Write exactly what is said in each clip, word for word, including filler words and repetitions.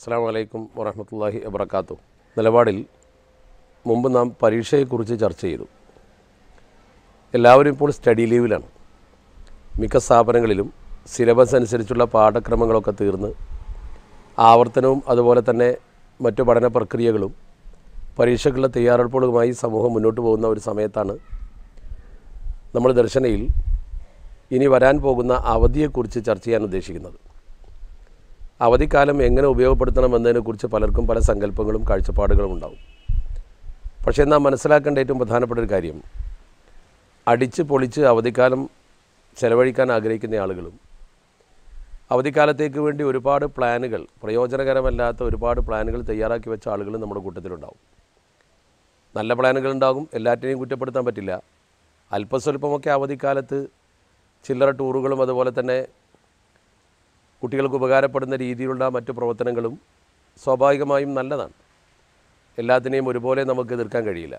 അസ്സലാമു അലൈക്കും വറഹ്മത്തുള്ളാഹി വബറകാതുഹു. നിലപാടിൽ മുമ്പ് നാം പരീക്ഷയെക്കുറിച്ച് ചർച്ച ചെയ്തു. എല്ലാവരും ഇപ്പോൾ സ്റ്റഡി ലീവിലാണ്. മിക്ക സ്ഥാപനങ്ങളിലും സിലബസ് അനുസരിച്ചുള്ള പാഠക്രമങ്ങളൊക്കെ തീർന്ന് ആവർത്തനവും അതുപോലെ തന്നെ മറ്റു പഠന പ്രക്രിയകളും പരീക്ഷകളുടെ തയ്യാറെടുപ്പുകളുമായി സമൂഹം മുന്നോട്ട് പോകുന്ന ഒരു സമയത്താണ് നമ്മൾ ദർശനയിൽ ഇനി വരാൻ പോകുന്ന അവധിയെക്കുറിച്ച് ചർച്ച ചെയ്യാൻ ഉദ്ദേശിക്കുന്നത്. അവധിക്കാലം എങ്ങനെ ഉപയോഗപ്പെടുത്തണമെന്നതിനെക്കുറിച്ച് പലർക്കും പല സങ്കല്പങ്ങളും കാഴ്ചപ്പാടുകളും ഉണ്ടാവും. പക്ഷേ നാം മനസ്സിലാക്കേണ്ട ഏറ്റവും പ്രധാനപ്പെട്ട ഒരു കാര്യം, അടിച്ച് പൊളിച്ച് അവധിക്കാലം ചെലവഴിക്കാൻ ആഗ്രഹിക്കുന്ന ആളുകളും അവധിക്കാലത്തേക്ക് വേണ്ടി ഒരുപാട് പ്ലാനുകൾ, പ്രയോജനകരമല്ലാത്ത ഒരുപാട് പ്ലാനുകൾ തയ്യാറാക്കി വെച്ച ആളുകളും നമ്മുടെ കൂട്ടത്തിലുണ്ടാവും. നല്ല പ്ലാനുകളുണ്ടാകും, എല്ലാറ്റിനെയും കുറ്റപ്പെടുത്താൻ പറ്റില്ല. അല്പസ്വല്പമൊക്കെ അവധിക്കാലത്ത് ചില്ലറ ടൂറുകളും അതുപോലെ തന്നെ കുട്ടികൾക്ക് ഉപകാരപ്പെടുന്ന രീതിയിലുള്ള മറ്റു പ്രവർത്തനങ്ങളും സ്വാഭാവികമായും നല്ലതാണ്. എല്ലാത്തിനെയും ഒരുപോലെ നമുക്ക് എതിർക്കാൻ കഴിയില്ല.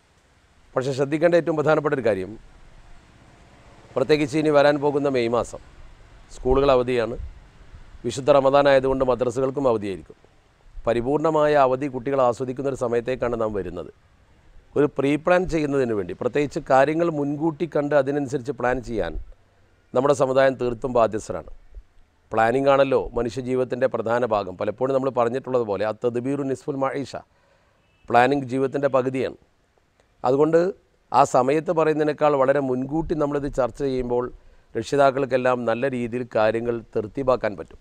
പക്ഷേ ശ്രദ്ധിക്കേണ്ട ഏറ്റവും പ്രധാനപ്പെട്ട ഒരു കാര്യം, പ്രത്യേകിച്ച് ഇനി വരാൻ പോകുന്ന മെയ് മാസം സ്കൂളുകൾ അവധിയാണ്. വിശുദ്ധ റമദാൻ ആയതുകൊണ്ട് മദ്രസകൾക്കും അവധിയായിരിക്കും. പരിപൂർണമായ അവധി കുട്ടികൾ ആസ്വദിക്കുന്ന ഒരു സമയത്തേക്കാണ് നാം വരുന്നത്. ഒരു പ്രീ പ്ലാൻ ചെയ്യുന്നതിന് വേണ്ടി, പ്രത്യേകിച്ച് കാര്യങ്ങൾ മുൻകൂട്ടി കണ്ട് അതിനനുസരിച്ച് പ്ലാൻ ചെയ്യാൻ നമ്മുടെ സമുദായം തീർത്തും ബാധ്യസ്ഥരാണ്. പ്ലാനിംഗ് ആണല്ലോ മനുഷ്യജീവിതത്തിൻ്റെ പ്രധാന ഭാഗം. പലപ്പോഴും നമ്മൾ പറഞ്ഞിട്ടുള്ളതുപോലെ ആ തദ്ബീറു നിസ്ഫുൽ മഈഷ, പ്ലാനിംഗ് ജീവിതത്തിൻ്റെ പകുതിയാണ്. അതുകൊണ്ട് ആ സമയത്ത് പറയുന്നതിനേക്കാൾ വളരെ മുൻകൂട്ടി നമ്മളിത് ചർച്ച ചെയ്യുമ്പോൾ രക്ഷിതാക്കൾക്കെല്ലാം നല്ല രീതിയിൽ കാര്യങ്ങൾ തെർത്തീബാക്കാൻ പറ്റും,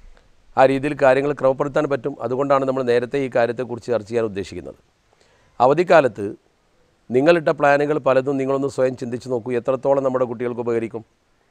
ആ രീതിയിൽ കാര്യങ്ങൾ ക്രമപ്പെടുത്താൻ പറ്റും. അതുകൊണ്ടാണ് നമ്മൾ നേരത്തെ ഈ കാര്യത്തെക്കുറിച്ച് ചർച്ച ചെയ്യാൻ ഉദ്ദേശിക്കുന്നത്. അവധിക്കാലത്ത് നിങ്ങളിട്ട പ്ലാനുകൾ പലതും നിങ്ങളൊന്ന് സ്വയം ചിന്തിച്ച് നോക്കൂ. എത്രത്തോളം നമ്മുടെ കുട്ടികൾക്ക് ഉപകരിക്കും?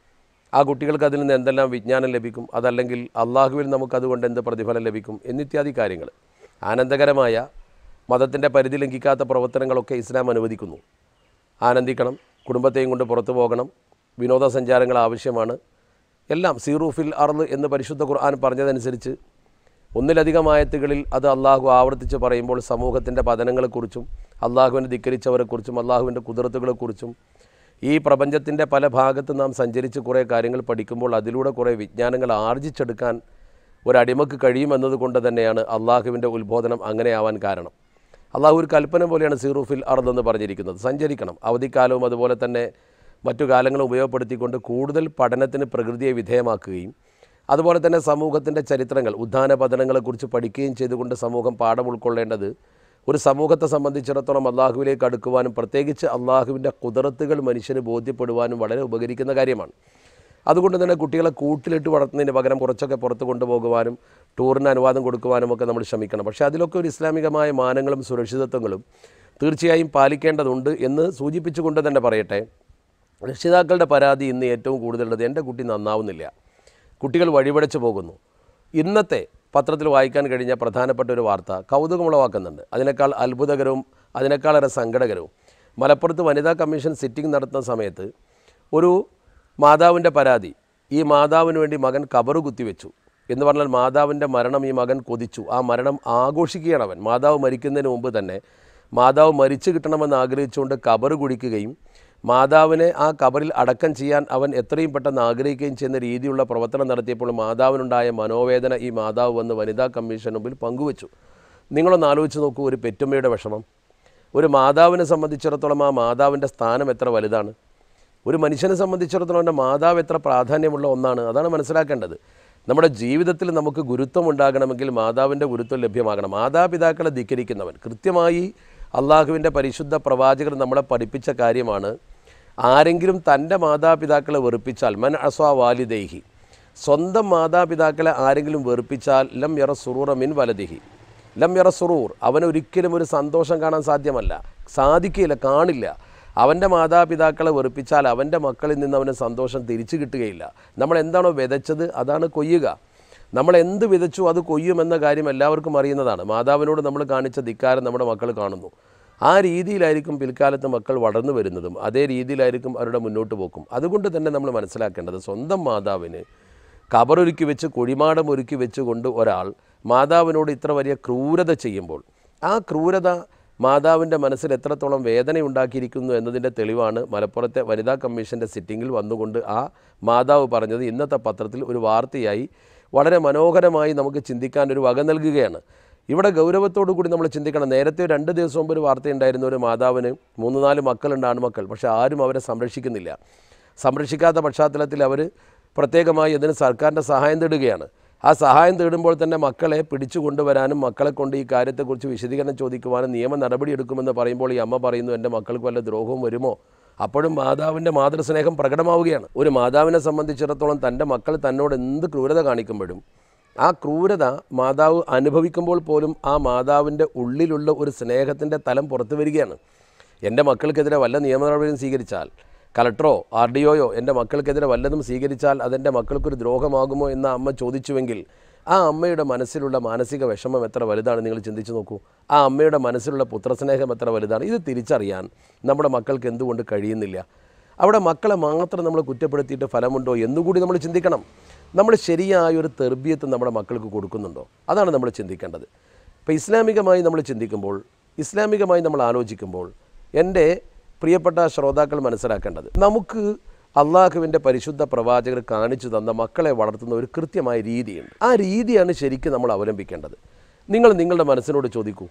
ആ കുട്ടികൾക്ക് അതിൽ നിന്ന് എന്തെല്ലാം വിജ്ഞാനം ലഭിക്കും? അതല്ലെങ്കിൽ അള്ളാഹുവിൽ നമുക്കതുകൊണ്ട് എന്ത് പ്രതിഫലം ലഭിക്കും? എന്നിത്യാദി കാര്യങ്ങൾ. ആനന്ദകരമായ, മതത്തിൻ്റെ പരിധി ലംഘിക്കാത്ത പ്രവർത്തനങ്ങളൊക്കെ ഇസ്ലാം അനുവദിക്കുന്നു. ആനന്ദിക്കണം, കുടുംബത്തെയും കൊണ്ട് പുറത്തു പോകണം, വിനോദസഞ്ചാരങ്ങൾ ആവശ്യമാണ്. എല്ലാം സീറൂഫിൽ അർള് എന്ന് പരിശുദ്ധ ഖുർആൻ പറഞ്ഞതനുസരിച്ച് ഒന്നിലധികം ആയത്തുകളിൽ അത് അള്ളാഹു ആവർത്തിച്ച് പറയുമ്പോൾ സമൂഹത്തിൻ്റെ പതനങ്ങളെക്കുറിച്ചും അള്ളാഹുവിനെ ധിക്കരിച്ചവരെക്കുറിച്ചും അള്ളാഹുവിൻ്റെ കുതിർത്തുകളെക്കുറിച്ചും ഈ പ്രപഞ്ചത്തിൻ്റെ പല ഭാഗത്ത് നാം സഞ്ചരിച്ച് കുറേ കാര്യങ്ങൾ പഠിക്കുമ്പോൾ അതിലൂടെ കുറേ വിജ്ഞാനങ്ങൾ ആർജിച്ചെടുക്കാൻ ഒരടിമക്ക് കഴിയുമെന്നത് കൊണ്ട് തന്നെയാണ് അള്ളാഹുവിൻ്റെ ഉത്ബോധനം അങ്ങനെ ആവാൻ കാരണം. അള്ളാഹു ഒരു കൽപ്പന പോലെയാണ് സീറൂഫിൽ അർദ് എന്ന് പറഞ്ഞിരിക്കുന്നത്. സഞ്ചരിക്കണം. അവധിക്കാലവും അതുപോലെ തന്നെ മറ്റു കാലങ്ങളും ഉപയോഗപ്പെടുത്തിക്കൊണ്ട് കൂടുതൽ പഠനത്തിന് പ്രകൃതിയെ വിധേയമാക്കുകയും അതുപോലെ തന്നെ സമൂഹത്തിൻ്റെ ചരിത്രങ്ങൾ, ഉദ്ധാന പതനങ്ങളെക്കുറിച്ച് പഠിക്കുകയും ചെയ്തുകൊണ്ട് സമൂഹം പാഠം ഉൾക്കൊള്ളേണ്ടത് ഒരു സമൂഹത്തെ സംബന്ധിച്ചിടത്തോളം അള്ളാഹുവിലേക്ക് അടുക്കുവാനും പ്രത്യേകിച്ച് അള്ളാഹുവിൻ്റെ കുദറത്തുകൾ മനുഷ്യന് ബോധ്യപ്പെടുവാനും വളരെ ഉപകരിക്കുന്ന കാര്യമാണ്. അതുകൊണ്ട് തന്നെ കുട്ടികളെ കൂട്ടിലിട്ട് വളർത്തുന്നതിന് പകരം കുറച്ചൊക്കെ പുറത്ത് കൊണ്ടുപോകുവാനും ടൂറിന് അനുവാദം കൊടുക്കുവാനും ഒക്കെ നമ്മൾ ശ്രമിക്കണം. പക്ഷേ അതിലൊക്കെ ഒരു ഇസ്ലാമികമായ മാനങ്ങളും സുരക്ഷിതത്വങ്ങളും തീർച്ചയായും പാലിക്കേണ്ടതുണ്ട് എന്ന് സൂചിപ്പിച്ചുകൊണ്ട് തന്നെ പറയട്ടെ, രക്ഷിതാക്കളുടെ പരാതി ഇന്ന് ഏറ്റവും കൂടുതലുള്ളത് എൻ്റെ കുട്ടി നന്നാവുന്നില്ല, കുട്ടികൾ വഴിപടച്ചു പോകുന്നു. ഇന്നത്തെ പത്രത്തിൽ വായിക്കാൻ കഴിഞ്ഞ പ്രധാനപ്പെട്ട ഒരു വാർത്ത കൗതുകമുളവാക്കുന്നുണ്ട്. അതിനേക്കാൾ അത്ഭുതകരവും അതിനേക്കാളേറെ സങ്കടകരവും, മലപ്പുറത്ത് വനിതാ കമ്മീഷൻ സിറ്റിംഗ് നടത്തുന്ന സമയത്ത് ഒരു മാതാവിൻ്റെ പരാതി, ഈ മാതാവിന് വേണ്ടി മകൻ കബറ് കുത്തിവെച്ചു എന്ന് പറഞ്ഞാൽ മാതാവിൻ്റെ മരണം ഈ മകൻ കൊതിച്ചു. ആ മരണം ആഘോഷിക്കുകയാണ് അവൻ. മാതാവ് മരിക്കുന്നതിന് മുമ്പ് തന്നെ മാതാവ് മരിച്ചു കിട്ടണമെന്ന് ആഗ്രഹിച്ചുകൊണ്ട് കബറ് കുടിക്കുകയും മാതാവിനെ ആ കബറിൽ അടക്കം ചെയ്യാൻ അവൻ എത്രയും പെട്ടെന്ന് ആഗ്രഹിക്കുകയും ചെയ്യുന്ന രീതിയിലുള്ള പ്രവർത്തനം നടത്തിയപ്പോൾ മാതാവിനുണ്ടായ മനോവേദന ഈ മാതാവ് വന്ന് വനിതാ കമ്മീഷൻ മുമ്പിൽ പങ്കുവച്ചു. നിങ്ങളൊന്ന് ആലോചിച്ച് നോക്കൂ, ഒരു പെറ്റുമ്മയുടെ വിഷമം. ഒരു മാതാവിനെ സംബന്ധിച്ചിടത്തോളം ആ മാതാവിൻ്റെ സ്ഥാനം എത്ര വലുതാണ്. ഒരു മനുഷ്യനെ സംബന്ധിച്ചിടത്തോളം അവൻ്റെ മാതാവ് എത്ര പ്രാധാന്യമുള്ള ഒന്നാണ്. അതാണ് മനസ്സിലാക്കേണ്ടത്. നമ്മുടെ ജീവിതത്തിൽ നമുക്ക് ഗുരുത്വം ഉണ്ടാകണമെങ്കിൽ മാതാവിൻ്റെ ഗുരുത്വം ലഭ്യമാകണം. മാതാപിതാക്കളെ ധിക്കരിക്കുന്നവൻ, കൃത്യമായി അള്ളാഹുവിൻ്റെ പരിശുദ്ധ പ്രവാചകർ നമ്മളെ പഠിപ്പിച്ച കാര്യമാണ്, ആരെങ്കിലും തൻ്റെ മാതാപിതാക്കളെ വെറുപ്പിച്ചാൽ, മൻ അസ്വാ വാലിദൈഹി, സ്വന്തം മാതാപിതാക്കളെ ആരെങ്കിലും വെറുപ്പിച്ചാൽ ലം യറ സുറൂറ മിൻ വലദിഹി, ലം യറ സുറൂർ, അവനൊരിക്കലും ഒരു സന്തോഷം കാണാൻ സാധ്യമല്ല, സാധിക്കില്ല, കാണില്ല. അവൻ്റെ മാതാപിതാക്കളെ വെറുപ്പിച്ചാൽ അവൻ്റെ മക്കളിൽ നിന്ന് അവന് സന്തോഷം തിരിച്ചു കിട്ടുകയില്ല. നമ്മൾ എന്താണോ വിതച്ചത് അതാണ് കൊയ്യുക. നമ്മൾ എന്ത് വിതച്ചു അത് കൊയ്യുമെന്ന കാര്യം എല്ലാവർക്കും അറിയുന്നതാണ്. മാതാവിനോട് നമ്മൾ കാണിച്ച ധിക്കാരം നമ്മുടെ മക്കൾ കാണുന്നു. ആ രീതിയിലായിരിക്കും പിൽക്കാലത്ത് മക്കൾ വളർന്നു വരുന്നതും, അതേ രീതിയിലായിരിക്കും അവരുടെ മുന്നോട്ട് പോക്കും. അതുകൊണ്ട് തന്നെ നമ്മൾ മനസ്സിലാക്കേണ്ടത്, സ്വന്തം മാതാവിന് കബറൊരുക്കി വെച്ച് കുഴിമാടം ഒരുക്കി വെച്ചുകൊണ്ട് ഒരാൾ മാതാവിനോട് ഇത്ര വലിയ ക്രൂരത ചെയ്യുമ്പോൾ ആ ക്രൂരത മാതാവിൻ്റെ മനസ്സിൽ എത്രത്തോളം വേദനയുണ്ടാക്കിയിരിക്കുന്നു എന്നതിൻ്റെ തെളിവാണ് മലപ്പുറത്തെ വനിതാ കമ്മീഷൻ്റെ സിറ്റിങ്ങിൽ വന്നുകൊണ്ട് ആ മാതാവ് പറഞ്ഞത്. ഇന്നത്തെ പത്രത്തിൽ ഒരു വാർത്തയായി വളരെ മനോഹരമായി നമുക്ക് ചിന്തിക്കാൻ ഒരു വക നൽകുകയാണ്. ഇവിടെ ഗൗരവത്തോടു കൂടി നമ്മൾ ചിന്തിക്കണം. നേരത്തെ രണ്ട് ദിവസം മുമ്പ് ഒരു വാർത്തയുണ്ടായിരുന്നു, ഒരു മാതാവിന് മൂന്ന് നാല് മക്കളുണ്ട്, ആൺമക്കൾ. പക്ഷേ ആരും അവരെ സംരക്ഷിക്കുന്നില്ല. സംരക്ഷിക്കാത്ത പശ്ചാത്തലത്തിൽ അവർ പ്രത്യേകമായി ഇതിന് സർക്കാരിൻ്റെ സഹായം തേടുകയാണ്. ആ സഹായം തേടുമ്പോൾ തന്നെ മക്കളെ പിടിച്ചു കൊണ്ടുവരാനും മക്കളെ കൊണ്ട് ഈ കാര്യത്തെക്കുറിച്ച് വിശദീകരണം ചോദിക്കുവാനും നിയമ നടപടിയെടുക്കുമെന്ന് പറയുമ്പോൾ ഈ അമ്മ പറയുന്നു, എൻ്റെ മക്കൾക്ക് വല്ല ദ്രോഹവും വരുമോ? അപ്പോഴും മാതാവിൻ്റെ മാതൃസ്നേഹം പ്രകടമാവുകയാണ്. ഒരു മാതാവിനെ സംബന്ധിച്ചിടത്തോളം തൻ്റെ മക്കൾ തന്നോട് എന്ത് ക്രൂരത കാണിക്കുമ്പോഴും ആ ക്രൂരത മാതാവ് അനുഭവിക്കുമ്പോൾ പോലും ആ മാതാവിൻ്റെ ഉള്ളിലുള്ള ഒരു സ്നേഹത്തിൻ്റെ തലം പുറത്തു വരികയാണ്. എൻ്റെ മക്കൾക്കെതിരെ വല്ല നിയമ നടപടിയും സ്വീകരിച്ചാൽ, കളക്ടറോ ആർ ഡി ഒയോ എൻ്റെ മക്കൾക്കെതിരെ വല്ലതും സ്വീകരിച്ചാൽ അതെൻ്റെ മക്കൾക്കൊരു ദ്രോഹമാകുമോ എന്ന അമ്മ ചോദിച്ചുവെങ്കിൽ ആ അമ്മയുടെ മനസ്സിലുള്ള മാനസിക വിഷമം എത്ര വലുതാണ് നിങ്ങൾ ചിന്തിച്ചു നോക്കൂ. ആ അമ്മയുടെ മനസ്സിലുള്ള പുത്രസ്നേഹം എത്ര വലുതാണ്. ഇത് തിരിച്ചറിയാൻ നമ്മുടെ മക്കൾക്ക് എന്തുകൊണ്ട് കഴിയുന്നില്ല? അവിടെ മക്കളെ മാത്രം നമ്മൾ കുറ്റപ്പെടുത്തിയിട്ട് ഫലമുണ്ടോ എന്നുകൂടി നമ്മൾ ചിന്തിക്കണം. നമ്മൾ ശരിയായൊരു തെർബിയത്ത് നമ്മുടെ മക്കൾക്ക് കൊടുക്കുന്നുണ്ടോ? അതാണ് നമ്മൾ ചിന്തിക്കേണ്ടത്. ഇപ്പോൾ ഇസ്ലാമികമായി നമ്മൾ ചിന്തിക്കുമ്പോൾ, ഇസ്ലാമികമായി നമ്മൾ ആലോചിക്കുമ്പോൾ എൻ്റെ പ്രിയപ്പെട്ട ശ്രോതാക്കൾ മനസ്സിലാക്കേണ്ടത്, നമുക്ക് അള്ളാഹുവിൻ്റെ പരിശുദ്ധ പ്രവാചകർ കാണിച്ചു തന്ന മക്കളെ വളർത്തുന്ന ഒരു കൃത്യമായ രീതിയുണ്ട്. ആ രീതിയാണ് ശരിക്കും നമ്മൾ അവലംബിക്കേണ്ടത്. നിങ്ങൾ നിങ്ങളുടെ മനസ്സിനോട് ചോദിക്കൂ.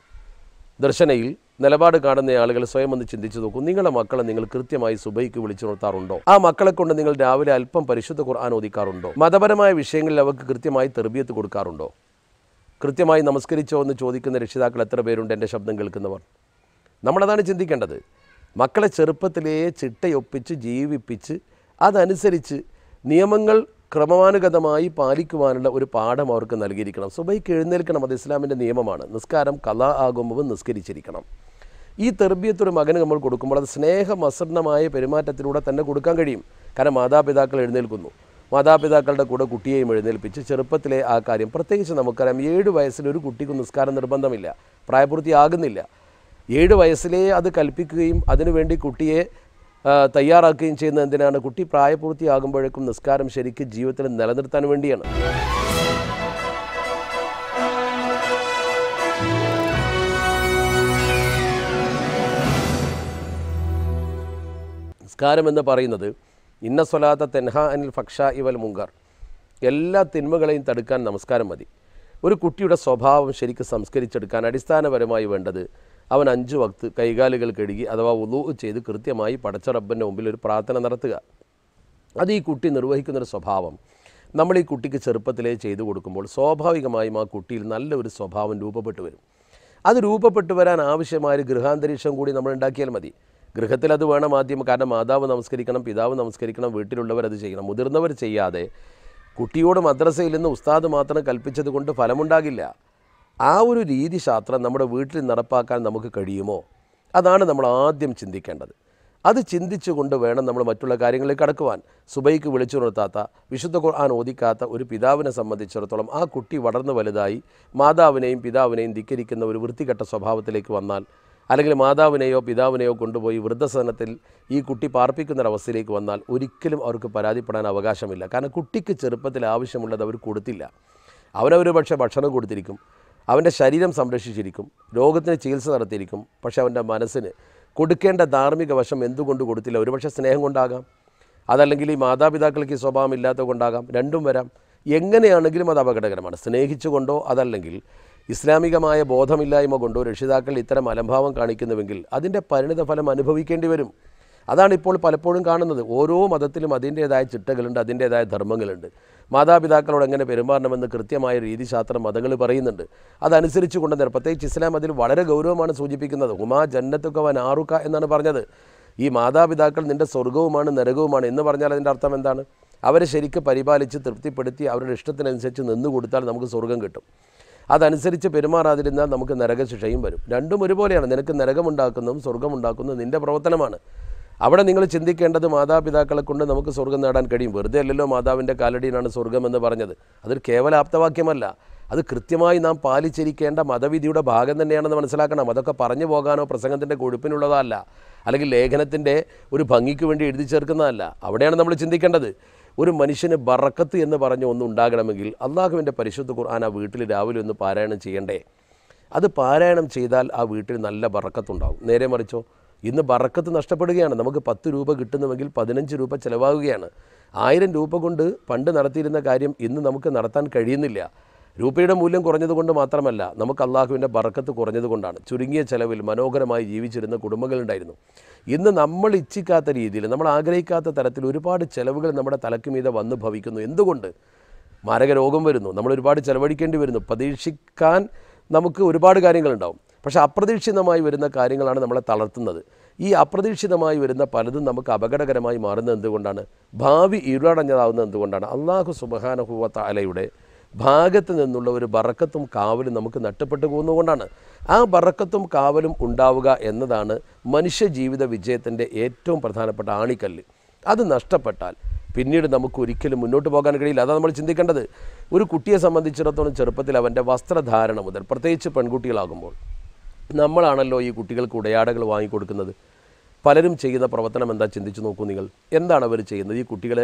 ദർശനയിൽ നിലപാട് കാണുന്ന ആളുകൾ സ്വയം ഒന്ന് ചിന്തിച്ചു നോക്കൂ. നിങ്ങളുടെ മക്കളെ നിങ്ങൾ കൃത്യമായി സുബൈക്ക് വിളിച്ചു നിർത്താറുണ്ടോ? ആ മക്കളെ കൊണ്ട് നിങ്ങൾ രാവിലെ അല്പം പരിശുദ്ധ ഖുർആൻ ഓദിക്കാറുണ്ടോ? മതപരമായ വിഷയങ്ങളിൽ അവർക്ക് കൃത്യമായി തെർബിയത്ത് കൊടുക്കാറുണ്ടോ? കൃത്യമായി നമസ്കരിച്ചോ എന്ന് ചോദിക്കുന്ന രക്ഷിതാക്കൾ എത്ര പേരുണ്ട് എൻ്റെ ശബ്ദം കേൾക്കുന്നവർ? നമ്മളതാണ് ചിന്തിക്കേണ്ടത്. മക്കളെ ചെറുപ്പത്തിലേ ചിട്ടയൊപ്പിച്ച് ജീവിപ്പിച്ച് അതനുസരിച്ച് നിയമങ്ങൾ ക്രമാനുഗതമായി പാലിക്കുവാനുള്ള ഒരു പാഠം അവർക്ക് നൽകിയിരിക്കണം. സുബൈക്ക് എഴുന്നേൽക്കണം, അത് ഇസ്ലാമിൻ്റെ നിയമമാണ്. നിസ്കാരം ഖളാ ആകുമ്പോൾ നിസ്കരിച്ചിരിക്കണം. ഈ തെർബിയത്ത് ഒരു മകന് നമ്മൾ കൊടുക്കുമ്പോൾ അത് സ്നേഹമസൃണമായ പെരുമാറ്റത്തിലൂടെ തന്നെ കൊടുക്കാൻ കഴിയും. കാരണം മാതാപിതാക്കൾ എഴുന്നേൽക്കുന്നു, മാതാപിതാക്കളുടെ കൂടെ കുട്ടിയെയും എഴുന്നേൽപ്പിച്ച് ചെറുപ്പത്തിലെ ആ കാര്യം, പ്രത്യേകിച്ച് നമുക്കറിയാം ഏഴ് വയസ്സിൽ ഒരു കുട്ടിക്ക് നിസ്കാരം നിർബന്ധമില്ല, പ്രായപൂർത്തിയാകുന്നില്ല. ഏഴ് വയസ്സിലേ അത് കൽപ്പിക്കുകയും അതിനുവേണ്ടി കുട്ടിയെ തയ്യാറാക്കുകയും ചെയ്യുന്നത് എന്തിനാണ്? കുട്ടി പ്രായപൂർത്തിയാകുമ്പോഴേക്കും നിസ്കാരം ശരിക്കും ജീവിതത്തിൽ നിലനിർത്താൻ വേണ്ടിയാണ്. നിസ്കാരം എന്ന് പറയുന്നത് ഇന്ന സ്വലാത്ത തെൻഹ അനിൽ ഫക്ഷ ഇവൽ മുങ്കർ, എല്ലാ തിന്മകളെയും തടുക്കാൻ നമസ്കാരം മതി. ഒരു കുട്ടിയുടെ സ്വഭാവം ശരിക്കും സംസ്കരിച്ചെടുക്കാൻ അടിസ്ഥാനപരമായി വേണ്ടത് അവൻ അഞ്ച് വക്ത് കൈകാലുകൾ കഴുകി അഥവാ വുളൂ ചെയ്ത് കൃത്യമായി പടച്ച റബ്ബിൻ്റെ മുമ്പിൽ ഒരു പ്രാർത്ഥന നടത്തുക. അത് ഈ കുട്ടി നിർവഹിക്കുന്നൊരു സ്വഭാവം നമ്മൾ ഈ കുട്ടിക്ക് ചെറുപ്പത്തിലേ ചെയ്തു കൊടുക്കുമ്പോൾ സ്വാഭാവികമായും ആ കുട്ടിയിൽ നല്ലൊരു സ്വഭാവം രൂപപ്പെട്ടു വരും. അത് രൂപപ്പെട്ടു വരാൻ ആവശ്യമായ ഗൃഹാന്തരീക്ഷം കൂടി നമ്മൾ ഉണ്ടാക്കിയാൽ മതി. ഗൃഹത്തിൽ അത് വേണം ആദ്യം. കാരണം മാതാവ് നമസ്കരിക്കണം, പിതാവ് നമസ്കരിക്കണം, വീട്ടിലുള്ളവർ അത് ചെയ്യണം. മുതിർന്നവർ ചെയ്യാതെ കുട്ടിയോട് മദ്രസയിൽ നിന്ന് ഉസ്താദ് മാത്രം കൽപ്പിച്ചത് കൊണ്ട് ഫലമുണ്ടാകില്ല. ആ ഒരു രീതിശാസ്ത്രം നമ്മുടെ വീട്ടിൽ നടപ്പാക്കാൻ നമുക്ക് കഴിയുമോ? അതാണ് നമ്മൾ ആദ്യം ചിന്തിക്കേണ്ടത്. അത് ചിന്തിച്ചുകൊണ്ട് വേണം നമ്മൾ മറ്റുള്ള കാര്യങ്ങളിലേക്ക് കടക്കുവാൻ. സുബൈക്ക് വിളിച്ചു നിർത്താത്ത, വിശുദ്ധ ഖുർആൻ ഓദിക്കാത്ത ഒരു പിതാവിനെ സംബന്ധിച്ചിടത്തോളം ആ കുട്ടി വളർന്നു വലുതായി മാതാവിനെയും പിതാവിനെയും ധിക്കരിക്കുന്ന ഒരു വൃത്തികെട്ട സ്വഭാവത്തിലേക്ക് വന്നാൽ, അല്ലെങ്കിൽ മാതാവിനെയോ പിതാവിനെയോ കൊണ്ടുപോയി വൃദ്ധസദനത്തിൽ ഈ കുട്ടി പാർപ്പിക്കുന്നൊരവസ്ഥയിലേക്ക് വന്നാൽ ഒരിക്കലും അവർക്ക് പരാതിപ്പെടാൻ അവകാശമില്ല. കാരണം കുട്ടിക്ക് ചെറുപ്പത്തിൽ ആവശ്യമുള്ളത് അവർ കൊടുത്തില്ല. അവനവർ പക്ഷേ ഭക്ഷണം കൊടുത്തിരിക്കും, അവൻ്റെ ശരീരം സംരക്ഷിച്ചിരിക്കും, രോഗത്തിന് ചികിത്സ നടത്തിയിരിക്കും. പക്ഷേ അവൻ്റെ മനസ്സിന് കൊടുക്കേണ്ട ധാർമ്മിക വശം എന്തുകൊണ്ട് കൊടുത്തില്ല? ഒരുപക്ഷെ സ്നേഹം കൊണ്ടാകാം, അതല്ലെങ്കിൽ ഈ മാതാപിതാക്കൾക്ക് ഈ സ്വഭാവം ഇല്ലാത്തത് കൊണ്ടാകാം. രണ്ടും വരാം. എങ്ങനെയാണെങ്കിലും അത് അപകടകരമാണ്. സ്നേഹിച്ചുകൊണ്ടോ അതല്ലെങ്കിൽ ഇസ്ലാമികമായ ബോധമില്ലായ്മ കൊണ്ടോ രക്ഷിതാക്കൾ ഇത്തരം അലംഭാവം കാണിക്കുന്നുവെങ്കിൽ അതിൻ്റെ പരിണിതഫലം അനുഭവിക്കേണ്ടി വരും. അതാണിപ്പോൾ പലപ്പോഴും കാണുന്നത്. ഓരോ മതത്തിലും അതിൻ്റേതായ ചിട്ടകളുണ്ട്, അതിൻ്റേതായ ധർമ്മങ്ങളുണ്ട്. മാതാപിതാക്കളോട് എങ്ങനെ പെരുമാറണമെന്ന് കൃത്യമായ രീതിശാസ്ത്രം മതങ്ങൾ പറയുന്നുണ്ട്. അതനുസരിച്ച് കൊണ്ടുവന്ന്, പ്രത്യേകിച്ച് ഇസ്ലാം അതിൽ വളരെ ഗൗരവമാണ് സൂചിപ്പിക്കുന്നത്. ഉമാ ജന്നത്തുക വ നാറുക എന്നാണ് പറഞ്ഞത്. ഈ മാതാപിതാക്കൾ നിൻ്റെ സ്വർഗവുമാണ് നരകവുമാണ് എന്ന് പറഞ്ഞാൽ അതിൻ്റെ അർത്ഥം എന്താണ്? അവരെ ശരിക്കും പരിപാലിച്ച് തൃപ്തിപ്പെടുത്തി അവരുടെ ഇഷ്ടത്തിനനുസരിച്ച് നിന്ന് കൊടുത്താൽ നമുക്ക് സ്വർഗം കിട്ടും. അതനുസരിച്ച് പെരുമാറാതിരുന്നാൽ നമുക്ക് നരകശിക്ഷയും വരും. രണ്ടും ഒരുപോലെയാണ്. നിനക്ക് നരകമുണ്ടാക്കുന്നതും സ്വർഗമുണ്ടാക്കുന്നതും നിൻ്റെ പ്രവർത്തനമാണ്. അവിടെ നിങ്ങൾ ചിന്തിക്കേണ്ടത് മാതാപിതാക്കളെ കൊണ്ട് നമുക്ക് സ്വർഗ്ഗം നേടാൻ കഴിയും. വെറുതെ അല്ലല്ലോ മാതാവിൻ്റെ കാലടിയിലാണ് സ്വർഗ്ഗമെന്ന് പറഞ്ഞത്. അതൊരു കേവല ആപ്തവാക്യമല്ല, അത് കൃത്യമായി നാം പാലിച്ചിരിക്കേണ്ട മതവിധിയുടെ ഭാഗം തന്നെയാണെന്ന് മനസ്സിലാക്കണം. അതൊക്കെ പറഞ്ഞു പോകാനോ പ്രസംഗത്തിൻ്റെ കൊഴുപ്പിനുള്ളതല്ല, അല്ലെങ്കിൽ ലേഖനത്തിൻ്റെ ഒരു ഭംഗിക്ക് വേണ്ടി എഴുതി ചേർക്കുന്നതല്ല. അവിടെയാണ് നമ്മൾ ചിന്തിക്കേണ്ടത്. ഒരു മനുഷ്യന് ബറക്കത്ത് എന്ന് പറഞ്ഞ് ഒന്നും ഉണ്ടാകണമെങ്കിൽ അള്ളാഹുവിൻ്റെ പരിശുദ്ധ ഖുർആൻ ആ വീട്ടിൽ രാവിലെ ഒന്ന് പാരായണം ചെയ്യണ്ടേ? അത് പാരായണം ചെയ്താൽ ആ വീട്ടിൽ നല്ല ബറക്കത്തുണ്ടാകും. നേരെ മറിച്ചോ ഇന്ന് ബറക്കത്ത് നഷ്ടപ്പെടുകയാണ്. നമുക്ക് പത്ത് രൂപ കിട്ടുന്നുവെങ്കിൽ പതിനഞ്ച് രൂപ ചിലവാകുകയാണ്. ആയിരം രൂപ കൊണ്ട് പണ്ട് നടത്തിയിരുന്ന കാര്യം ഇന്ന് നമുക്ക് നടത്താൻ കഴിയുന്നില്ല. രൂപയുടെ മൂല്യം കുറഞ്ഞതുകൊണ്ട് മാത്രമല്ല, നമുക്ക് അള്ളാഹുവിൻ്റെ ബറക്കത്ത് കുറഞ്ഞതുകൊണ്ടാണ്. ചുരുങ്ങിയ ചെലവിൽ മനോഹരമായി ജീവിച്ചിരുന്ന കുടുംബങ്ങളുണ്ടായിരുന്നു. ഇന്ന് നമ്മൾ ഇച്ഛിക്കാത്ത രീതിയിൽ, നമ്മൾ ആഗ്രഹിക്കാത്ത തരത്തിൽ ഒരുപാട് ചിലവുകൾ നമ്മുടെ തലക്ക് മീതെ വന്ന് ഭവിക്കുന്നു. എന്തുകൊണ്ട്? മാരക രോഗം വരുന്നു, നമ്മൾ ഒരുപാട് ചിലവഴിക്കേണ്ടി വരുന്നു. പ്രതീക്ഷിക്കാൻ നമുക്ക് ഒരുപാട് കാര്യങ്ങളുണ്ടാവും, പക്ഷേ അപ്രതീക്ഷിതമായി വരുന്ന കാര്യങ്ങളാണ് നമ്മളെ തളർത്തുന്നത്. ഈ അപ്രതീക്ഷിതമായി വരുന്ന പലതും നമുക്ക് അപകടകരമായി മാറുന്നത് എന്തുകൊണ്ടാണ്? ഭാവി ഇരുളടഞ്ഞതാവുന്നത് എന്തുകൊണ്ടാണ്? അള്ളാഹു സുബ്ഹാനഹു വ തആലയുടെ ഭാഗത്ത് നിന്നുള്ള ഒരു ബറക്കത്തും കാവലും നമുക്ക് നഷ്ടപ്പെട്ടു പോകുന്നതുകൊണ്ടാണ്. ആ ബറക്കത്തും കാവലും ഉണ്ടാവുക എന്നതാണ് മനുഷ്യ ജീവിത വിജയത്തിൻ്റെ ഏറ്റവും പ്രധാനപ്പെട്ട ആണിക്കല്ല്. അത് നഷ്ടപ്പെട്ടാൽ പിന്നീട് നമുക്ക് ഒരിക്കലും മുന്നോട്ട് പോകാൻ കഴിയില്ല. അതാണ് നമ്മൾ ചിന്തിക്കേണ്ടത്. ഒരു കുട്ടിയെ സംബന്ധിച്ചിടത്തോളം ചെറുപ്പത്തിൽ അവൻ്റെ വസ്ത്രധാരണ മുതൽ, പ്രത്യേകിച്ച് പെൺകുട്ടികളാകുമ്പോൾ, നമ്മളാണല്ലോ ഈ കുട്ടികൾക്ക് ഉടയാടകൾ വാങ്ങിക്കൊടുക്കുന്നത്. പലരും ചെയ്യുന്ന പ്രവർത്തനം എന്താ ചിന്തിച്ചു നോക്കൂ നിങ്ങൾ. എന്താണ് അവർ ചെയ്യുന്നത്? ഈ കുട്ടികളെ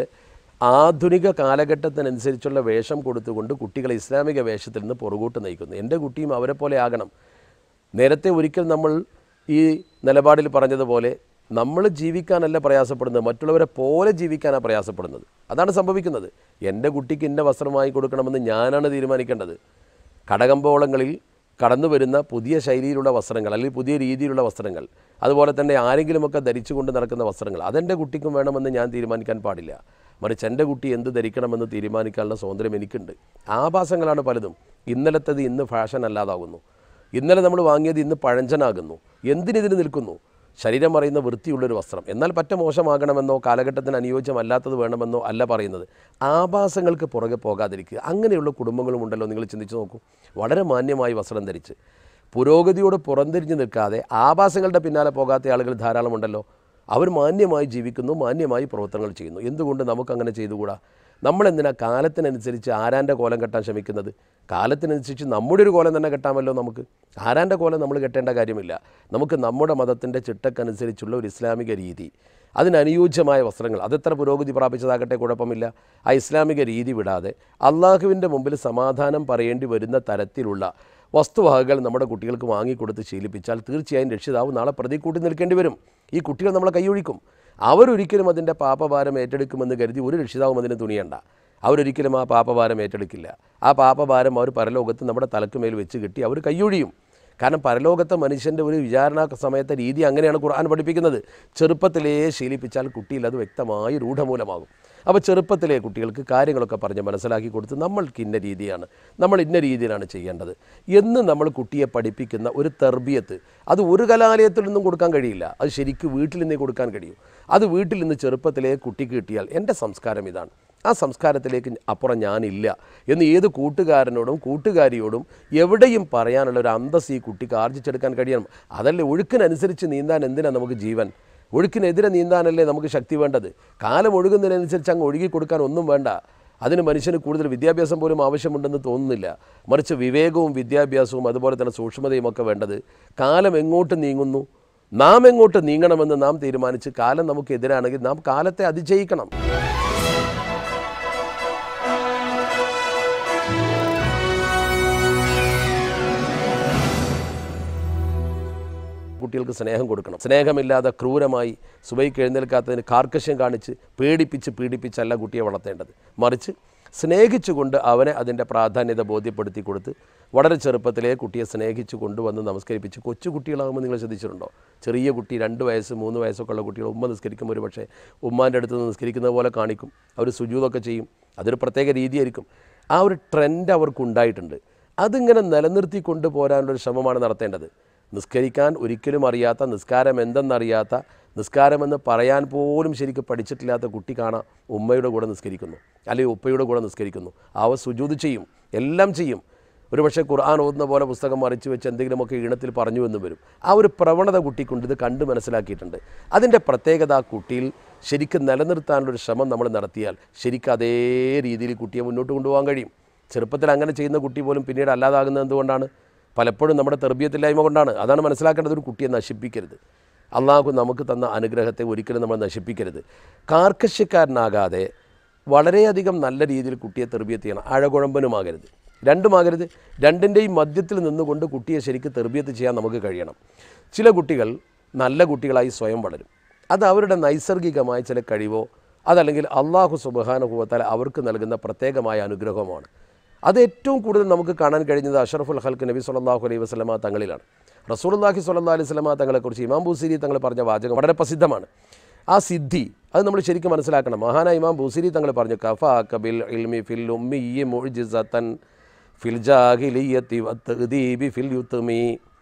ആധുനിക കാലഘട്ടത്തിനനുസരിച്ചുള്ള വേഷം കൊടുത്തുകൊണ്ട് കുട്ടികളെ ഇസ്ലാമിക വേഷത്തിൽ നിന്ന് പുറകോട്ട് നയിക്കുന്നു. എൻ്റെ കുട്ടിയും അവരെ പോലെ ആകണം. നേരത്തെ ഒരിക്കൽ നമ്മൾ ഈ നിലപാടിൽ പറഞ്ഞതുപോലെ നമ്മൾ ജീവിക്കാനല്ല പ്രയാസപ്പെടുന്നത്, മറ്റുള്ളവരെ പോലെ ജീവിക്കാനാണ് പ്രയാസപ്പെടുന്നത്. അതാണ് സംഭവിക്കുന്നത്. എൻ്റെ കുട്ടിക്ക് ഇന്ന വസ്ത്രം വാങ്ങിക്കൊടുക്കണമെന്ന് ഞാനാണ് തീരുമാനിക്കേണ്ടത്. കടകമ്പോളങ്ങളിൽ കടന്നു വരുന്ന പുതിയ ശൈലിയിലുള്ള വസ്ത്രങ്ങൾ, അല്ലെങ്കിൽ പുതിയ രീതിയിലുള്ള വസ്ത്രങ്ങൾ, അതുപോലെ തന്നെ ആരെങ്കിലുമൊക്കെ ധരിച്ചുകൊണ്ട് നടക്കുന്ന വസ്ത്രങ്ങൾ, അതെൻ്റെ കുട്ടിക്കും വേണമെന്ന് ഞാൻ തീരുമാനിക്കാൻ പാടില്ല. മറിച്ച് എൻ്റെ കുട്ടി എന്ത് ധരിക്കണമെന്ന് തീരുമാനിക്കാനുള്ള സ്വാതന്ത്ര്യം എനിക്കുണ്ട്. ആഭാസങ്ങളാണ് പലതും. ഇന്നലത്തേത് ഇന്ന് ഫാഷൻ അല്ലാതാകുന്നു. ഇന്നലെ നമ്മൾ വാങ്ങിയത് ഇന്ന് പഴഞ്ചനാകുന്നു. എന്തിനിതിന് നിൽക്കുന്നു? ശരീരം പറയുന്ന വൃത്തിയുള്ളൊരു വസ്ത്രം, എന്നാൽ പറ്റ മോശമാകണമെന്നോ കാലഘട്ടത്തിന് അനുയോജ്യമല്ലാത്തത് വേണമെന്നോ അല്ല പറയുന്നത്. ആഭാസങ്ങൾക്ക് പുറകെ പോകാതിരിക്കുക. അങ്ങനെയുള്ള കുടുംബങ്ങളും ഉണ്ടല്ലോ. നിങ്ങൾ ചിന്തിച്ചു നോക്കൂ. വളരെ മാന്യമായി വസ്ത്രം ധരിച്ച് പുരോഗതിയോട് പുറംതിരിഞ്ഞ് നിൽക്കാതെ ആഭാസങ്ങളുടെ പിന്നാലെ പോകാത്ത ആളുകൾ ധാരാളമുണ്ടല്ലോ. അവർ മാന്യമായി ജീവിക്കുന്നു, മാന്യമായി പ്രവർത്തനങ്ങൾ ചെയ്യുന്നു. എന്തുകൊണ്ട് നമുക്കങ്ങനെ ചെയ്തുകൂടാ? നമ്മളെന്തിനാ കാലത്തിനനുസരിച്ച് ആരാൻ്റെ കോലം കെട്ടാൻ ശ്രമിക്കുന്നത്? കാലത്തിനനുസരിച്ച് നമ്മുടെ ഒരു കോലം തന്നെ കെട്ടാമല്ലോ നമുക്ക്. ആരാൻ്റെ കോലം നമ്മൾ കെട്ടേണ്ട കാര്യമില്ല. നമുക്ക് നമ്മുടെ മതത്തിൻ്റെ ചിട്ടക്കനുസരിച്ചുള്ള ഒരു ഇസ്ലാമിക രീതി, അതിനനുയോജ്യമായ വസ്ത്രങ്ങൾ, അതെത്ര പുരോഗതി പ്രാപിച്ചതാകട്ടെ കുഴപ്പമില്ല. ആ ഇസ്ലാമിക രീതി വിടാതെ അള്ളാഹുവിൻ്റെ മുമ്പിൽ സമാധാനം പറയേണ്ടി വരുന്ന തരത്തിലുള്ള വസ്തുവകകൾ നമ്മുടെ കുട്ടികൾക്ക് വാങ്ങിക്കൊടുത്ത് ശീലിപ്പിച്ചാൽ തീർച്ചയായും രക്ഷിതാവ് നാളെ പ്രതി കൂട്ടി നിൽക്കേണ്ടി വരും. ഈ കുട്ടികൾ നമ്മളെ കൈയൊഴിക്കും. അവരൊരിക്കലും അതിൻ്റെ പാപഭാരം ഏറ്റെടുക്കുമെന്ന് കരുതി ഒരു രക്ഷിതാവും അതിന് തുണിയണ്ട. അവരൊരിക്കലും ആ പാപഭാരം ഏറ്റെടുക്കില്ല. ആ പാപഭാരം അവർ പരലോകത്ത് നമ്മുടെ തലക്കുമേൽ വെച്ച് കിട്ടി അവർ കൈയൊഴിയും. കാരണം പരലോകത്തെ മനുഷ്യൻ്റെ ഒരു വിചാരണ സമയത്തെ രീതി അങ്ങനെയാണ് ഖുർആൻ പഠിപ്പിക്കുന്നത്. ചെറുപ്പത്തിലേ ശീലിപ്പിച്ചാൽ കുട്ടിയിൽ അത് വ്യക്തമായി രൂഢമൂലമാകും. അപ്പോൾ ചെറുപ്പത്തിലെ കുട്ടികൾക്ക് കാര്യങ്ങളൊക്കെ പറഞ്ഞ് മനസ്സിലാക്കി കൊടുത്ത് നമ്മൾക്ക് ഇന്ന രീതിയാണ്, നമ്മൾ ഇന്ന രീതിയിലാണ് ചെയ്യേണ്ടത് എന്ന് നമ്മൾ കുട്ടിയെ പഠിപ്പിക്കുന്ന ഒരു തർബിയത്ത്, അത് ഒരു കലാലയത്തിൽ നിന്നും കൊടുക്കാൻ കഴിയില്ല. അത് ശരിക്കും വീട്ടിൽ നിന്നേ കൊടുക്കാൻ കഴിയും. അത് വീട്ടിൽ നിന്ന് ചെറുപ്പത്തിലെ കുട്ടിക്ക് കിട്ടിയാൽ എൻ്റെ സംസ്കാരം ഇതാണ്, ആ സംസ്കാരത്തിലേക്ക് അപ്പുറം ഞാനില്ല എന്ന് ഏത് കൂട്ടുകാരനോടും കൂട്ടുകാരിയോടും എവിടെയും പറയാനുള്ള ഒരു അന്തസ് ഈ കുട്ടിക്ക് ആർജിച്ചെടുക്കാൻ കഴിയണം. അതല്ലേ ഒഴുക്കിനനുസരിച്ച് നീന്താൻ എന്തിനാണ് നമുക്ക് ജീവൻ? ഒഴുക്കിനെതിരെ നീന്താനല്ലേ നമുക്ക് ശക്തി വേണ്ടത്? കാലം ഒഴുകുന്നതിനനുസരിച്ച് അങ്ങ് ഒഴുകി കൊടുക്കാൻ ഒന്നും വേണ്ട. അതിന് മനുഷ്യന് കൂടുതൽ വിദ്യാഭ്യാസം പോലും ആവശ്യമുണ്ടെന്ന് തോന്നുന്നില്ല. മറിച്ച് വിവേകവും വിദ്യാഭ്യാസവും അതുപോലെ തന്നെ സൂക്ഷ്മതയും ഒക്കെ വേണ്ടത് കാലം എങ്ങോട്ട് നീങ്ങുന്നു, നാം എങ്ങോട്ട് നീങ്ങണമെന്ന് നാം തീരുമാനിച്ച്, കാലം നമുക്കെതിരാണെങ്കിൽ നാം കാലത്തെ അതിജയിക്കണം. കുട്ടികൾക്ക് സ്നേഹം കൊടുക്കണം. സ്നേഹമില്ലാതെ ക്രൂരമായി സുബൈക്ക് എഴുന്നേൽക്കാത്തതിന് കാർക്കശ്യം കാണിച്ച് പേടിപ്പിച്ച് പീഡിപ്പിച്ചല്ല കുട്ടിയെ വളർത്തേണ്ടത്. മറിച്ച് സ്നേഹിച്ചുകൊണ്ട് അവനെ അതിൻ്റെ പ്രാധാന്യത ബോധ്യപ്പെടുത്തി കൊടുത്ത് വളരെ ചെറുപ്പത്തിലേ കുട്ടിയെ സ്നേഹിച്ച് കൊണ്ടുവന്ന് നമസ്കരിപ്പിച്ച്, കൊച്ചു കുട്ടികളാകുമ്പോൾ നിങ്ങൾ ശ്രദ്ധിച്ചിട്ടുണ്ടോ? ചെറിയ കുട്ടി രണ്ട് വയസ്സ് മൂന്ന് വയസ്സൊക്കെ ഉള്ള കുട്ടികൾ ഉമ്മ നിസ്കരിക്കുമ്പോൾ ഒരു പക്ഷേ ഉമ്മാൻ്റെ അടുത്ത് നിന്ന് നിസ്കരിക്കുന്നത് പോലെ കാണിക്കും. അവർ സുജൂദൊക്കെ ചെയ്യും. അതൊരു പ്രത്യേക രീതിയായിരിക്കും. ആ ഒരു ട്രെൻഡ് അവർക്കുണ്ടായിട്ടുണ്ട്. അതിങ്ങനെ നിലനിർത്തി കൊണ്ടുപോരാനുള്ളൊരു ശ്രമമാണ് നടത്തേണ്ടത്. നിസ്കരിക്കാൻ ഒരിക്കലും അറിയാത്ത, നിസ്കാരം എന്തെന്നറിയാത്ത, നിസ്കാരമെന്ന് പറയാൻ പോലും ശരിക്കും പഠിച്ചിട്ടില്ലാത്ത കുട്ടി കാണാം ഉമ്മയുടെ കൂടെ നിസ്കരിക്കുന്നു, അല്ലെങ്കിൽ ഉപ്പയുടെ കൂടെ നിസ്കരിക്കുന്നു. അവ സുജൂദ് ചെയ്യും, എല്ലാം ചെയ്യും. ഒരു പക്ഷേ ഖുർആൻ ഓതുന്ന പോലെ പുസ്തകം മറിച്ച് വെച്ച് എന്തെങ്കിലുമൊക്കെ ഈണത്തിൽ പറഞ്ഞു എന്ന് വരും. ആ ഒരു പ്രവണത കുട്ടിക്കുണ്ട്. ഇത് കണ്ട് മനസ്സിലാക്കിയിട്ടുണ്ട്. അതിൻ്റെ പ്രത്യേകത ആ കുട്ടിയിൽ ശരിക്കും നിലനിർത്താനുള്ളൊരു ശ്രമം നമ്മൾ നടത്തിയാൽ ശരിക്കും അതേ രീതിയിൽ കുട്ടിയെ മുന്നോട്ട് കൊണ്ടുപോകാൻ കഴിയും. ചെറുപ്പത്തിൽ അങ്ങനെ ചെയ്യുന്ന കുട്ടി പോലും പിന്നീട് അല്ലാതാകുന്നത് എന്തുകൊണ്ടാണ്? പലപ്പോഴും നമ്മുടെ തർബിയത്തില്ലായ്മ കൊണ്ടാണ്. അതാണ് മനസ്സിലാക്കേണ്ടത്. ഒരു കുട്ടിയെ നശിപ്പിക്കരുത്. അള്ളാഹു നമുക്ക് തന്ന അനുഗ്രഹത്തെ ഒരിക്കലും നമ്മൾ നശിപ്പിക്കരുത്. കാർക്കശ്യക്കാരനാകാതെ വളരെയധികം നല്ല രീതിയിൽ കുട്ടിയെ തർബിയത്ത് ചെയ്യണം. അഴകുഴമ്പനുമാകരുത്, രണ്ടുമാകരുത്. രണ്ടിൻ്റെയും മധ്യത്തിൽ നിന്നുകൊണ്ട് കുട്ടിയെ ശരിക്കും തർബിയത്ത് ചെയ്യാൻ നമുക്ക് കഴിയണം. ചില കുട്ടികൾ നല്ല കുട്ടികളായി സ്വയം വളരും. അത് അവരുടെ നൈസർഗികമായ ചില കഴിവോ അതല്ലെങ്കിൽ അള്ളാഹു സുബ്ഹാനഹു വ തആല അവർക്ക് നൽകുന്ന പ്രത്യേകമായ അനുഗ്രഹമാണ്. അത് ഏറ്റവും കൂടുതൽ നമുക്ക് കാണാൻ കഴിഞ്ഞത് അഷ്റഫുൽ ഖൽഖ് നബി സല്ലല്ലാഹു അലൈഹി വസല്ലമ തങ്ങളിലാണ്. റസൂലുള്ളാഹി സ്വല്ലല്ലാഹു അലൈഹി വസല്ലമ തങ്ങളെക്കുറിച്ച് ഇമാം ബൂസിരി തങ്ങൾ പറഞ്ഞ വാചകം വളരെ പ്രസിദ്ധമാണ്. ആ സിദ്ധി അത് നമ്മൾ ശരിക്കും മനസ്സിലാക്കണം. മഹാനായ ഇമാം ബൂസിരി തങ്ങൾ പറഞ്ഞു, കഫാക ബിൽ ഇൽമി ഫിൽ ഉമ്മിയ്യി മുഅ്ജിസതൻ ഫിൽ ജാഹിലിയ്യത്തി വത്തഅദീബി ഫിൽ യുത്മി.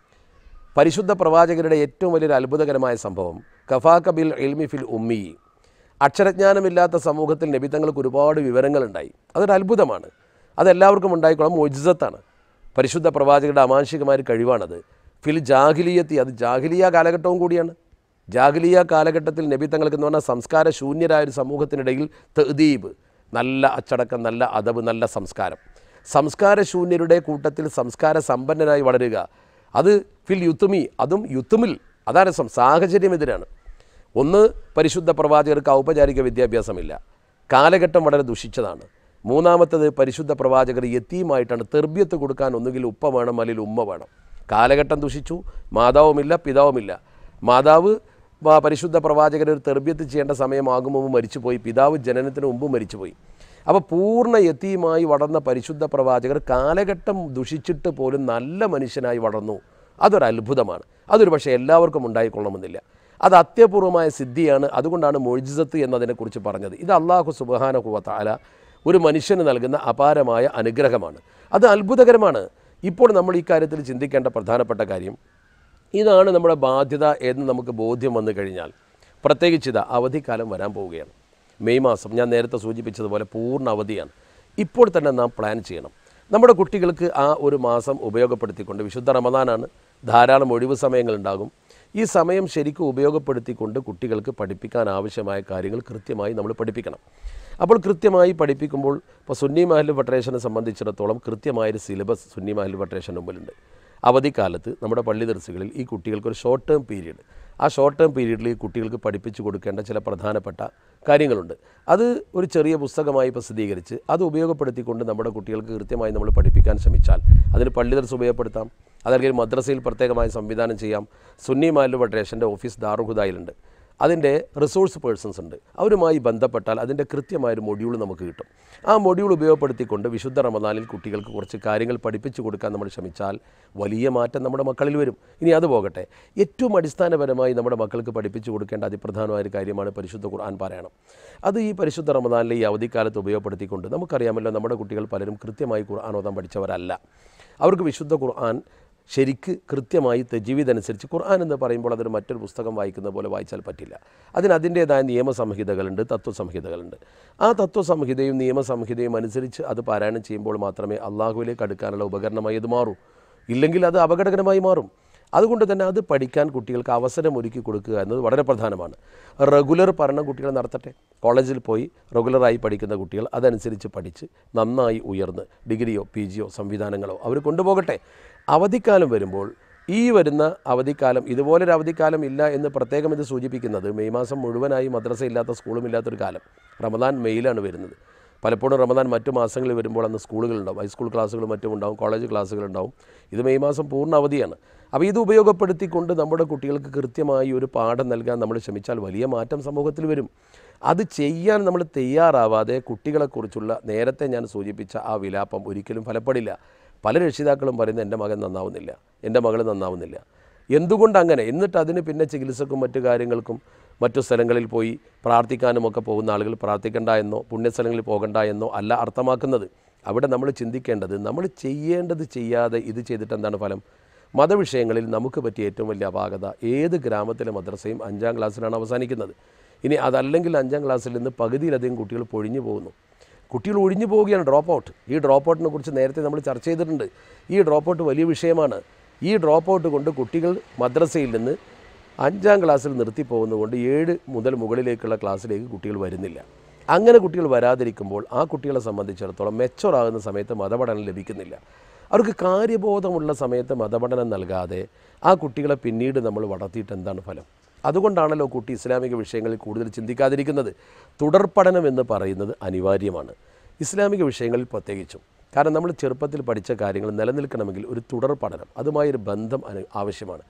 പരിശുദ്ധ പ്രവാചകരുടെ ഏറ്റവും വലിയൊരു അത്ഭുതകരമായ സംഭവം കഫാക ബിൽ ഇൽമി ഫിൽ ഉമ്മി. അക്ഷരജ്ഞാനമില്ലാത്ത സമൂഹത്തിൽ നബി തങ്ങൾക്ക് ഒരുപാട് വിവരങ്ങളുണ്ടായി. അതൊരു അത്ഭുതമാണ്. അതെല്ലാവർക്കും ഉണ്ടായിക്കോളാം. മുഅ്ജിസത്താണ്. പരിശുദ്ധ പ്രവാചകരുടെ അമാനുഷികമായ കഴിവാണത്. ഫിൽ ജാഹിലിയത്തി, അത് ജാഹിലിയ കാലഘട്ടവും കൂടിയാണ്. ജാഹിലിയ കാലഘട്ടത്തിൽ നബി തങ്ങൾക്ക് എന്ന് പറഞ്ഞാൽ സംസ്കാര ശൂന്യരായ ഒരു സമൂഹത്തിനിടയിൽ തഅദീബ്, നല്ല അച്ചടക്കം, നല്ല അദബ്, നല്ല സംസ്കാരം. സംസ്കാര ശൂന്യരുടെ കൂട്ടത്തിൽ സംസ്കാര സമ്പന്നനായി വളരുക, അത് ഫിൽ യുത്തുമി, അതും യുത്തുമിൽ. അതാണ് സാഹചര്യം എതിരാണ്. ഒന്ന്, പരിശുദ്ധ പ്രവാചകർക്ക് ഔപചാരിക വിദ്യാഭ്യാസമില്ല, കാലഘട്ടം വളരെ ദുഷിച്ചതാണ്. മൂന്നാമത്തത്, പരിശുദ്ധ പ്രവാചകർ യത്തീമായിട്ടാണ്. തെർബിയത്ത് കൊടുക്കാൻ ഒന്നുകിൽ ഉപ്പ വേണം, അല്ലെങ്കിൽ ഉമ്മ വേണം. കാലഘട്ടം ദുഷിച്ചു, മാതാവുമില്ല, പിതാവുമില്ല. മാതാവ് പരിശുദ്ധ പ്രവാചകർ ഒരു തെർബിയത്ത് ചെയ്യേണ്ട സമയമാകും മുമ്പ് മരിച്ചുപോയി, പിതാവ് ജനനത്തിന് മുമ്പ് മരിച്ചുപോയി. അപ്പോൾ പൂർണ്ണ യത്തീമായി വളർന്ന പരിശുദ്ധ പ്രവാചകർ കാലഘട്ടം ദുഷിച്ചിട്ട് പോലും നല്ല മനുഷ്യനായി വളർന്നു. അതൊരു അത്ഭുതമാണ്. അതൊരു പക്ഷേ എല്ലാവർക്കും ഉണ്ടായിക്കൊള്ളണമെന്നില്ല. അത് അത്യപൂർവമായ സിദ്ധിയാണ്. അതുകൊണ്ടാണ് മുഅ്ജിസത്ത് എന്നതിനെക്കുറിച്ച് പറഞ്ഞത്. ഇത് അല്ലാഹു സുബ്ഹാനഹു വ തആല ഒരു മനുഷ്യന് നൽകുന്ന അപാരമായ അനുഗ്രഹമാണ്. അത് അത്ഭുതകരമാണ്. ഇപ്പോൾ നമ്മൾ ഈ കാര്യത്തിൽ ചിന്തിക്കേണ്ട പ്രധാനപ്പെട്ട കാര്യം ഇതാണ്. നമ്മുടെ ബാധ്യത എന്ന് നമുക്ക് ബോധ്യം വന്നു കഴിഞ്ഞാൽ, പ്രത്യേകിച്ച് ഇതാ അവധിക്കാലം വരാൻ പോവുകയാണ്. മെയ് മാസം ഞാൻ നേരത്തെ സൂചിപ്പിച്ചതുപോലെ പൂർണ്ണ അവധിയാണ്. ഇപ്പോൾ തന്നെ നാം പ്ലാൻ ചെയ്യണം. നമ്മുടെ കുട്ടികൾക്ക് ആ ഒരു മാസം ഉപയോഗപ്പെടുത്തിക്കൊണ്ട്, വിശുദ്ധ റമദാനാണ്, ധാരാളം ഒഴിവ് സമയങ്ങളുണ്ടാകും. ഈ സമയം ശരിക്കും ഉപയോഗപ്പെടുത്തിക്കൊണ്ട് കുട്ടികൾക്ക് പഠിപ്പിക്കാൻ ആവശ്യമായ കാര്യങ്ങൾ കൃത്യമായി നമ്മൾ പഠിപ്പിക്കണം. അപ്പോൾ കൃത്യമായി പഠിപ്പിക്കുമ്പോൾ ഇപ്പോൾ സുന്നി മഹല്ല് ഫെഡറേഷനെ സംബന്ധിച്ചിടത്തോളം കൃത്യമായൊരു സിലബസ് സുന്നി മഹല്ല് ഫെഡറേഷൻ്റെ മുമ്പിലുണ്ട്. അവധിക്കാലത്ത് നമ്മുടെ പള്ളി ദർസുകളിൽ ഈ കുട്ടികൾക്കൊരു ഷോർട്ട് ടേം പീരീഡ്, ആ ഷോർട്ട് ടേം പീരീഡിൽ ഈ കുട്ടികൾക്ക് പഠിപ്പിച്ചു കൊടുക്കേണ്ട ചില പ്രധാനപ്പെട്ട കാര്യങ്ങളുണ്ട്. അത് ഒരു ചെറിയ പുസ്തകമായി പ്രസിദ്ധീകരിച്ച് അത് ഉപയോഗപ്പെടുത്തിക്കൊണ്ട് നമ്മുടെ കുട്ടികൾക്ക് കൃത്യമായി നമ്മൾ പഠിപ്പിക്കാൻ ശ്രമിച്ചാൽ അതിന് പള്ളി ദർസ് ഉപയോഗപ്പെടുത്താം. അതല്ലെങ്കിൽ മദ്രസയിൽ പ്രത്യേകമായി സംവിധാനം ചെയ്യാം. സുന്നി മഹല്ല് ഫെഡറേഷൻ്റെ ഓഫീസ് ദാറുൽ ഹുദയിലുണ്ട്. അതിൻ്റെ റിസോഴ്സ് പേഴ്സൺസ് ഉണ്ട്. അവരുമായി ബന്ധപ്പെട്ടാൽ അതിൻ്റെ കൃത്യമായൊരു മൊഡ്യൂൾ നമുക്ക് കിട്ടും. ആ മൊഡ്യൂൾ ഉപയോഗപ്പെടുത്തിക്കൊണ്ട് വിശുദ്ധ റമദാനിൽ കുട്ടികൾക്ക് കുറച്ച് കാര്യങ്ങൾ പഠിപ്പിച്ചു കൊടുക്കാൻ നമ്മൾ ശ്രമിച്ചാൽ വലിയ മാറ്റം നമ്മുടെ മക്കളിൽ വരും. ഇനി അത് പോകട്ടെ, ഏറ്റവും അടിസ്ഥാനപരമായി നമ്മുടെ മക്കൾക്ക് പഠിപ്പിച്ചു കൊടുക്കേണ്ട അതിപ്രധാനമായ ഒരു കാര്യമാണ് പരിശുദ്ധ ഖുർആൻ പാരായണം. അത് ഈ പരിശുദ്ധ റമദാനിലെ ഈ അവധിക്കാലത്ത് ഉപയോഗപ്പെടുത്തിക്കൊണ്ട്, നമുക്കറിയാമല്ലോ നമ്മുടെ കുട്ടികൾ പലരും കൃത്യമായി ഖുർആൻ ഓതാൻ പഠിച്ചവരല്ല. അവർക്ക് വിശുദ്ധ ഖുർആൻ ശരിക്ക് കൃത്യമായി തജ്വീദ് അനുസരിച്ച്, ഖുർആൻ എന്ന് പറയുമ്പോൾ അതൊരു മറ്റൊരു പുസ്തകം വായിക്കുന്ന പോലെ വായിച്ചാൽ പറ്റില്ല. അതിന് അതിൻ്റേതായ നിയമസംഹിതകളുണ്ട്, തത്വസംഹിതകളുണ്ട്. ആ തത്വസംഹിതയും നിയമസംഹിതയും അനുസരിച്ച് അത് പാരായണം ചെയ്യുമ്പോൾ മാത്രമേ അള്ളാഹുവിലേക്ക് അടുക്കാനുള്ള ഉപകരണമായി അത് മാറൂ. ഇല്ലെങ്കിൽ അത് അപകടകരമായി മാറും. അതുകൊണ്ട് തന്നെ അത് പഠിക്കാൻ കുട്ടികൾക്ക് അവസരം ഒരുക്കി കൊടുക്കുക എന്നത് വളരെ പ്രധാനമാണ്. റെഗുലർ പഠനം കുട്ടികൾ നടത്തട്ടെ. കോളേജിൽ പോയി റെഗുലറായി പഠിക്കുന്ന കുട്ടികൾ അതനുസരിച്ച് പഠിച്ച് നന്നായി ഉയർന്ന് ഡിഗ്രിയോ പി ജിയോ സംവിധാനങ്ങളോ അവർ കൊണ്ടുപോകട്ടെ. അവധിക്കാലം വരുമ്പോൾ, ഈ വരുന്ന അവധിക്കാലം ഇതുപോലൊരു അവധിക്കാലം ഇല്ല എന്ന് പ്രത്യേകം ഇത് സൂചിപ്പിക്കുന്നത്, മെയ് മാസം മുഴുവനായി മദ്രസ ഇല്ലാത്ത സ്കൂളും ഇല്ലാത്തൊരു കാലം. റമദാൻ മെയ്യിലാണ് വരുന്നത്. പലപ്പോഴും റമദാൻ മറ്റു മാസങ്ങളിൽ വരുമ്പോൾ അന്ന് സ്കൂളുകളുണ്ടാവും, ഹൈസ്കൂൾ ക്ലാസ്സുകളും മറ്റും ഉണ്ടാവും, കോളേജ് ക്ലാസ്സുകളുണ്ടാവും. ഇത് മെയ് മാസം പൂർണ്ണ അവധിയാണ്. അപ്പോൾ ഇത് ഉപയോഗപ്പെടുത്തിക്കൊണ്ട് നമ്മുടെ കുട്ടികൾക്ക് കൃത്യമായി ഒരു പാഠം നൽകാൻ നമ്മൾ ശ്രമിച്ചാൽ വലിയ മാറ്റം സമൂഹത്തിൽ വരും. അത് ചെയ്യാൻ നമ്മൾ തയ്യാറാവാതെ കുട്ടികളെക്കുറിച്ചുള്ള നേരത്തെ ഞാൻ സൂചിപ്പിച്ച ആ വിലാപം ഒരിക്കലും ഫലപ്പെടില്ല. പല രക്ഷിതാക്കളും പറയുന്നത് എൻ്റെ മകൻ നന്നാവുന്നില്ല, എൻ്റെ മകൾ നന്നാവുന്നില്ല. എന്തുകൊണ്ടങ്ങനെ? എന്നിട്ട് അതിന് പിന്നെ ചികിത്സക്കും മറ്റു കാര്യങ്ങൾക്കും മറ്റു സ്ഥലങ്ങളിൽ പോയി പ്രാർത്ഥിക്കാനുമൊക്കെ പോകുന്ന ആളുകൾ പ്രാർത്ഥിക്കേണ്ട എന്നോ പുണ്യസ്ഥലങ്ങളിൽ പോകണ്ട എന്നോ അല്ല അർത്ഥമാക്കുന്നത്. അവിടെ നമ്മൾ ചിന്തിക്കേണ്ടത്, നമ്മൾ ചെയ്യേണ്ടത് ചെയ്യാതെ ഇത് ചെയ്തിട്ട് എന്താണ് ഫലം? മതവിഷയങ്ങളിൽ നമുക്ക് പറ്റിയ ഏറ്റവും വലിയ അപാകത, ഏത് ഗ്രാമത്തിലെ മദ്രസയും അഞ്ചാം ക്ലാസ്സിലാണ് അവസാനിക്കുന്നത്. ഇനി അതല്ലെങ്കിൽ അഞ്ചാം ക്ലാസ്സിൽ നിന്ന് പകുതിയിലധികം കുട്ടികൾ പൊഴിഞ്ഞു പോകുന്നു. കുട്ടികൾ ഒഴിഞ്ഞു പോവുകയാണ്, ഡ്രോപ്പ് ഔട്ട്. ഈ ഡ്രോപ്പ് ഔട്ടിനെ കുറിച്ച് നേരത്തെ നമ്മൾ ചർച്ച ചെയ്തിട്ടുണ്ട്. ഈ ഡ്രോപ്പ് ഔട്ട് വലിയ വിഷയമാണ്. ഈ ഡ്രോപ്പ് ഔട്ട് കൊണ്ട് കുട്ടികൾ മദ്രസയിൽ നിന്ന് അഞ്ചാം ക്ലാസ്സിൽ നിർത്തിപ്പോകുന്നതുകൊണ്ട് ഏഴ് മുതൽ മുകളിലേക്കുള്ള ക്ലാസ്സിലേക്ക് കുട്ടികൾ വരുന്നില്ല. അങ്ങനെ കുട്ടികൾ വരാതിരിക്കുമ്പോൾ ആ കുട്ടികളെ സംബന്ധിച്ചിടത്തോളം മെച്ചോറാകുന്ന സമയത്ത് മതപഠനം ലഭിക്കുന്നില്ല. അവർക്ക് കാര്യബോധമുള്ള സമയത്ത് മതപഠനം നൽകാതെ ആ കുട്ടികളെ പിന്നീട് നമ്മൾ വളർത്തിയിട്ട് എന്താണ് ഫലം? അതുകൊണ്ടാണല്ലോ കുട്ടി ഇസ്ലാമിക വിഷയങ്ങളിൽ കൂടുതൽ ചിന്തിക്കാതിരിക്കുന്നത്. തുടർ പഠനം എന്ന് പറയുന്നത് അനിവാര്യമാണ് ഇസ്ലാമിക വിഷയങ്ങളിൽ പ്രത്യേകിച്ചും. കാരണം നമ്മൾ ചെറുപ്പത്തിൽ പഠിച്ച കാര്യങ്ങൾ നിലനിൽക്കണമെങ്കിൽ ഒരു തുടർ പഠനം, അതുമായൊരു ബന്ധം ആവശ്യമാണ്.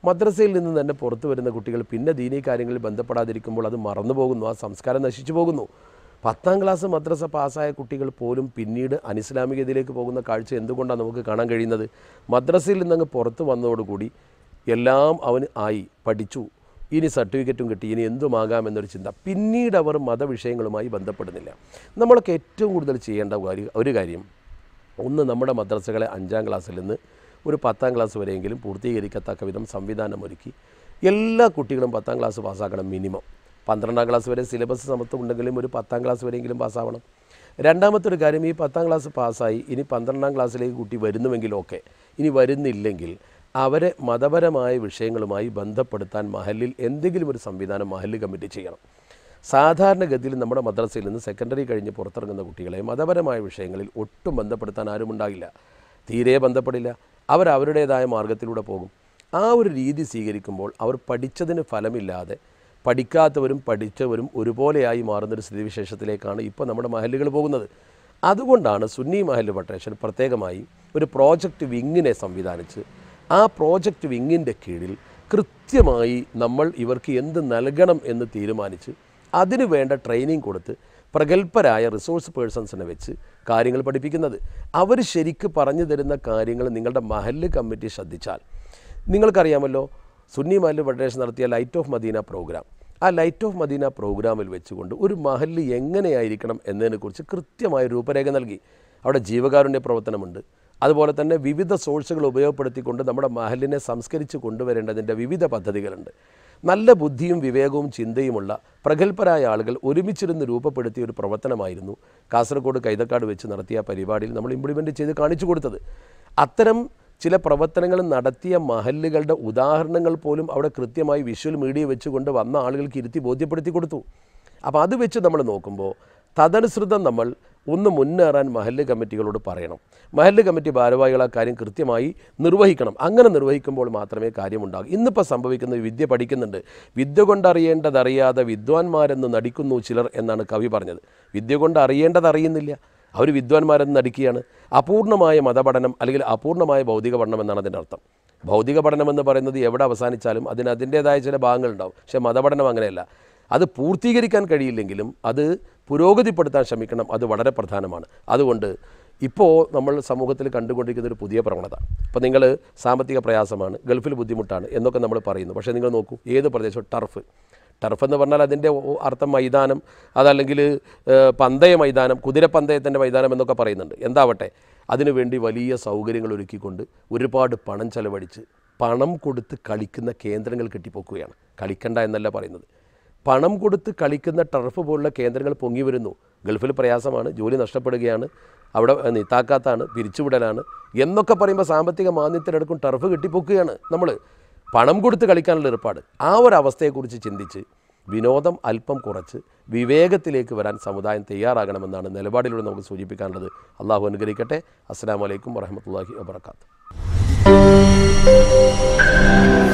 മദ്രസയിൽ നിന്ന് തന്നെ പുറത്തു വരുന്ന കുട്ടികൾ പിന്നെ ദീനീ കാര്യങ്ങളിൽ ബന്ധപ്പെടാതിരിക്കുമ്പോൾ അത് മറന്നു പോകുന്നു, ആ സംസ്കാരം നശിച്ചു പോകുന്നു. പത്താം ക്ലാസ് മദ്രസ പാസ്സായ കുട്ടികൾ പോലും പിന്നീട് അനിസ്ലാമികതയിലേക്ക് പോകുന്ന കാഴ്ച എന്തുകൊണ്ടാണ് നമുക്ക് കാണാൻ കഴിയുന്നത്? മദ്രസയിൽ നിന്നങ്ങ് പുറത്ത് വന്നതോടുകൂടി എല്ലാം അവന് ആയി, പഠിച്ചു, ഇനി സർട്ടിഫിക്കറ്റും കിട്ടി, ഇനി എന്തുമാകാം എന്നൊരു ചിന്ത. പിന്നീട് അവർ മതവിഷയങ്ങളുമായി ബന്ധപ്പെടുന്നില്ല. നമ്മളൊക്കെ ഏറ്റവും കൂടുതൽ ചെയ്യേണ്ട ഒരു കാര്യം, ഒന്ന് നമ്മുടെ മദ്രസകളെ അഞ്ചാം ക്ലാസ്സിൽ നിന്ന് ഒരു പത്താം ക്ലാസ് വരെയെങ്കിലും പൂർത്തീകരിക്കത്തക്ക വിധം സംവിധാനമൊരുക്കി എല്ലാ കുട്ടികളും പത്താം ക്ലാസ് പാസ്സാക്കണം. മിനിമം പന്ത്രണ്ടാം ക്ലാസ് വരെ സിലബസ് സമത്വമുണ്ടെങ്കിലും ഒരു പത്താം ക്ലാസ് വരെയെങ്കിലും പാസ്സാവണം. രണ്ടാമത്തെ ഒരു കാര്യം, ഈ പത്താം ക്ലാസ് പാസ്സായി ഇനി പന്ത്രണ്ടാം ക്ലാസ്സിലേക്ക് കുട്ടി വരുന്നുവെങ്കിൽ ഓക്കെ, ഇനി വരുന്നില്ലെങ്കിൽ അവരെ മതപരമായ വിഷയങ്ങളുമായി ബന്ധപ്പെടുത്താൻ മഹല്ലിൽ എന്തെങ്കിലും ഒരു സംവിധാനം മഹല്ല് കമ്മിറ്റി ചെയ്യണം. സാധാരണഗതിയിൽ നമ്മുടെ മദ്രസയിൽ നിന്ന് സെക്കൻഡറി കഴിഞ്ഞ് പുറത്തിറങ്ങുന്ന കുട്ടികളെ മതപരമായ വിഷയങ്ങളിൽ ഒട്ടും ബന്ധപ്പെടുത്താൻ ആരുമുണ്ടാകില്ല, തീരെ ബന്ധപ്പെടില്ല. അവർ അവരുടേതായ മാർഗത്തിലൂടെ പോകും. ആ ഒരു രീതി സ്വീകരിക്കുമ്പോൾ അവർ പഠിച്ചതിന് ഫലമില്ലാതെ പഠിക്കാത്തവരും പഠിച്ചവരും ഒരുപോലെയായി മാറുന്നൊരു സ്ഥിതിവിശേഷത്തിലേക്കാണ് ഇപ്പോൾ നമ്മുടെ മഹല്ലുകൾ പോകുന്നത്. അതുകൊണ്ടാണ് സുന്നി മഹല്ല് ഫെഡറേഷൻ പ്രത്യേകമായി ഒരു പ്രോജക്റ്റ് വിങ്ങിനെ സംവിധാനിച്ച് ആ പ്രോജക്റ്റ് വിങ്ങിൻ്റെ കീഴിൽ കൃത്യമായി നമ്മൾ ഇവർക്ക് എന്ത് നൽകണം എന്ന് തീരുമാനിച്ച് അതിന് വേണ്ട ട്രെയിനിങ് കൊടുത്ത് പ്രഗത്ഭരായ റിസോഴ്സ് പേഴ്സൺസിനെ വെച്ച് കാര്യങ്ങൾ പഠിപ്പിക്കുന്നത്. അവർ ശരിക്ക് പറഞ്ഞു തരുന്ന കാര്യങ്ങൾ നിങ്ങളുടെ മഹല്ല് കമ്മിറ്റി ശ്രദ്ധിച്ചാൽ, നിങ്ങൾക്കറിയാമല്ലോ സുന്നി മഹല്ല് ഫെഡറേഷൻ നടത്തിയ ലൈറ്റ് ഓഫ് മദീന പ്രോഗ്രാം, ആ ലൈറ്റ് ഓഫ് മദീന പ്രോഗ്രാമിൽ വെച്ചുകൊണ്ട് ഒരു മഹല്ല് എങ്ങനെയായിരിക്കണം എന്നതിനെക്കുറിച്ച് കൃത്യമായ രൂപരേഖ നൽകി. അവിടെ ജീവകാരുണ്യ പ്രവർത്തനമുണ്ട്, അതുപോലെ തന്നെ വിവിധ സോഴ്സുകൾ ഉപയോഗപ്പെടുത്തിക്കൊണ്ട് നമ്മുടെ മഹല്ലിനെ സംസ്കരിച്ച് കൊണ്ടുവരേണ്ടതിൻ്റെ വിവിധ പദ്ധതികളുണ്ട്. നല്ല ബുദ്ധിയും വിവേകവും ചിന്തയുമുള്ള പ്രഗത്ഭരായ ആളുകൾ ഒരുമിച്ചിരുന്ന് രൂപപ്പെടുത്തിയ ഒരു പ്രവർത്തനമായിരുന്നു കാസർഗോഡ് കൈതക്കാട് വെച്ച് നടത്തിയ പരിപാടിയിൽ നമ്മൾ ഇംപ്ലിമെൻറ്റ് ചെയ്ത് കാണിച്ചു കൊടുത്തത്. അത്തരം ചില പ്രവർത്തനങ്ങൾ നടത്തിയ മഹല്ലുകളുടെ ഉദാഹരണങ്ങൾ പോലും അവിടെ കൃത്യമായി വിഷ്വൽ മീഡിയ വെച്ചുകൊണ്ട് വന്ന ആളുകൾക്ക് ഇരുത്തി ബോധ്യപ്പെടുത്തി കൊടുത്തു. അപ്പോൾ അത് വെച്ച് നമ്മൾ നോക്കുമ്പോൾ തദനുസൃതം നമ്മൾ ഒന്ന് മുന്നേറാൻ മഹല്ല് കമ്മിറ്റികളോട് പറയണം. മഹല്ല് കമ്മിറ്റി ഭാരവാഹികൾ ആ കാര്യം കൃത്യമായി നിർവഹിക്കണം. അങ്ങനെ നിർവഹിക്കുമ്പോൾ മാത്രമേ കാര്യമുണ്ടാകൂ. ഇന്നിപ്പോൾ സംഭവിക്കുന്നത്, വിദ്യ പഠിക്കുന്നുണ്ട്, വിദ്യ കൊണ്ടറിയേണ്ടതറിയാതെ വിദ്വാൻമാരെന്ന് നടിക്കുന്നു ചിലർ എന്നാണ് കവി പറഞ്ഞത്. വിദ്യ കൊണ്ട് അറിയേണ്ടതറിയുന്നില്ല, അവർ വിദ്വാൻമാരെന്ന് നടിക്കുകയാണ്. അപൂർണമായ മതപഠനം അല്ലെങ്കിൽ അപൂർണമായ ഭൗതിക പഠനം എന്നാണ് അതിൻ്റെ അർത്ഥം. ഭൗതിക പഠനമെന്ന് പറയുന്നത് എവിടെ അവസാനിച്ചാലും അതിന് അതിൻ്റേതായ ചില ഭാഗങ്ങളുണ്ടാവും. പക്ഷേ മതപഠനം അങ്ങനെയല്ല. അത് പൂർത്തീകരിക്കാൻ കഴിയില്ലെങ്കിലും അത് പുരോഗതിപ്പെടുത്താൻ ശ്രമിക്കണം. അത് വളരെ പ്രധാനമാണ്. അതുകൊണ്ട് ഇപ്പോൾ നമ്മൾ സമൂഹത്തിൽ കണ്ടുകൊണ്ടിരിക്കുന്ന ഒരു പുതിയ പ്രവണത, ഇപ്പോൾ നിങ്ങൾ സാമ്പത്തിക പ്രയാസമാണ്, ഗൾഫിൽ ബുദ്ധിമുട്ടാണ് എന്നൊക്കെ നമ്മൾ പറയുന്നു. പക്ഷേ നിങ്ങൾ നോക്കൂ, ഏത് പ്രദേശവും ടർഫ് ടർഫ് എന്ന് പറഞ്ഞാൽ അതിൻ്റെ അർത്ഥം മൈതാനം, അതല്ലെങ്കിൽ പന്തയ മൈതാനം, കുതിരപ്പന്തയത്തിൻ്റെ മൈതാനം എന്നൊക്കെ പറയുന്നുണ്ട്. എന്താവട്ടെ, അതിനുവേണ്ടി വലിയ സൗകര്യങ്ങൾ ഒരുക്കിക്കൊണ്ട് ഒരുപാട് പണം ചെലവഴിച്ച് പണം കൊടുത്ത് കളിക്കുന്ന കേന്ദ്രങ്ങൾ കെട്ടിപ്പൊക്കുകയാണ്. കളിക്കണ്ട എന്നല്ല പറയുന്നത്, പണം കൊടുത്ത് കളിക്കുന്ന ടർഫ് പോലുള്ള കേന്ദ്രങ്ങൾ പൊങ്ങി വരുന്നു. ഗൾഫിൽ പ്രയാസമാണ്, ജോലി നഷ്ടപ്പെടുകയാണ്, അവിടെ നിത്താക്കാത്താണ്, പിരിച്ചുവിടലാണ് എന്നൊക്കെ പറയുമ്പോൾ സാമ്പത്തിക മാന്ദ്യത്തിനടുക്കും ടർഫ് കെട്ടിപ്പൊക്കുകയാണ് നമ്മൾ. പണം കൊടുത്ത് കളിക്കാനുള്ള ഏർപ്പാട്. ആ ഒരു അവസ്ഥയെക്കുറിച്ച് ചിന്തിച്ച് വിനോദം അല്പം കുറച്ച് വിവേകത്തിലേക്ക് വരാൻ സമുദായം തയ്യാറാകണമെന്നാണ് നിലപാടിലൂടെ നമുക്ക് സൂചിപ്പിക്കാനുള്ളത്. അള്ളാഹു അനുഗ്രഹിക്കട്ടെ. അസ്സലാമു അലൈക്കും വറഹ്മത്തുള്ളാഹി വബറകാതുഹു.